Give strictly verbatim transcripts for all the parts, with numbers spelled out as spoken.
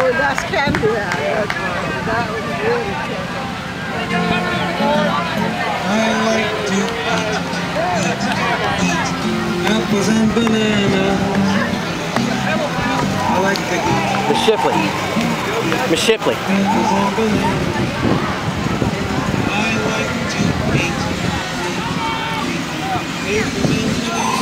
Oh, that's candy. That's right. That was really I like to eat, eat, eat apples and bananas. I like to eat Miss Shipley. Miss Shipley. apples and bananas. I like to eat, eat, eat apples and bananas.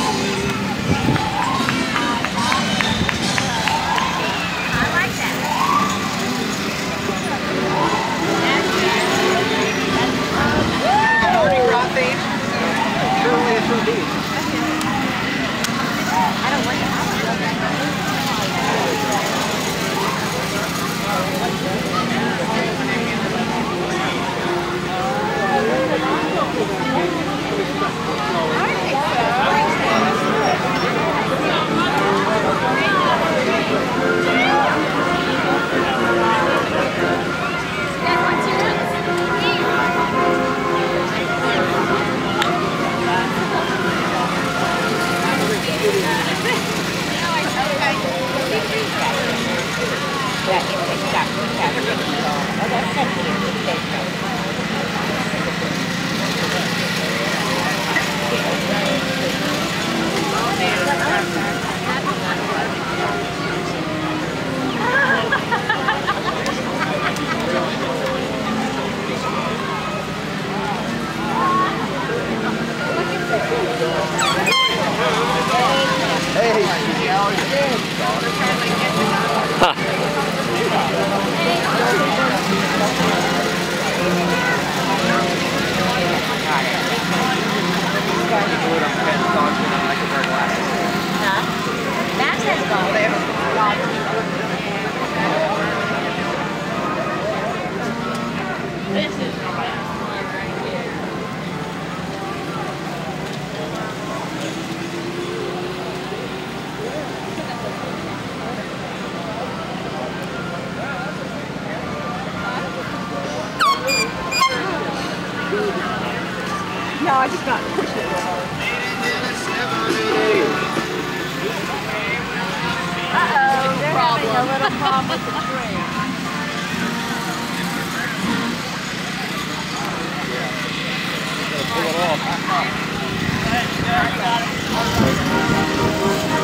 No, I just got pushed it. Uh-oh, they're having a little problem with the train. Pull it off.